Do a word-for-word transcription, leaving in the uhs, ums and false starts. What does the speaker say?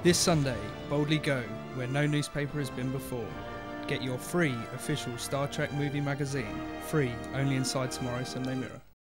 This Sunday, boldly go where no newspaper has been before. Get your free official Star Trek movie magazine, free only inside tomorrow's Sunday Mirror.